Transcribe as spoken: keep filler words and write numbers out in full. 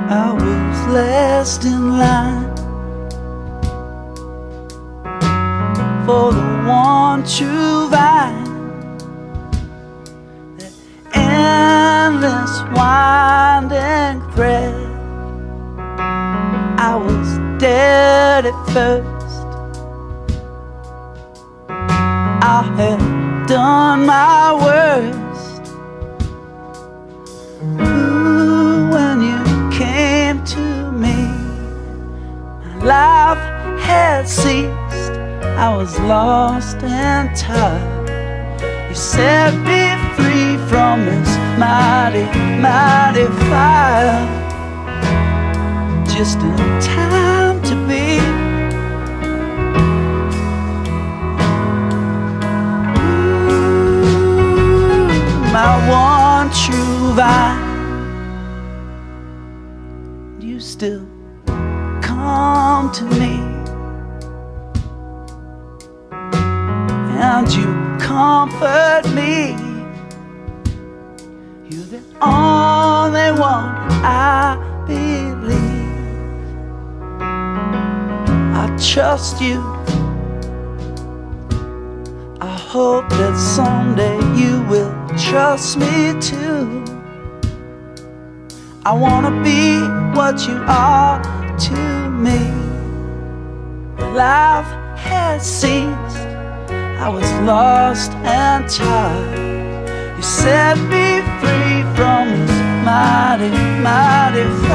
I was last in line for the one true vine, that endless winding thread. I was dead at first. I had done my worst. Ooh, when you came to me, my life had ceased. I was lost and tired. You set me free from this mighty, mighty fire, just in time to be. Ooh, my one true vine. You still come to me, and you comfort me. You're the only one I believe. I trust you. I hope that someday you will trust me too. I wanna be what you are to me. Life has ceased. I was lost and tired. You set me free from this mighty, mighty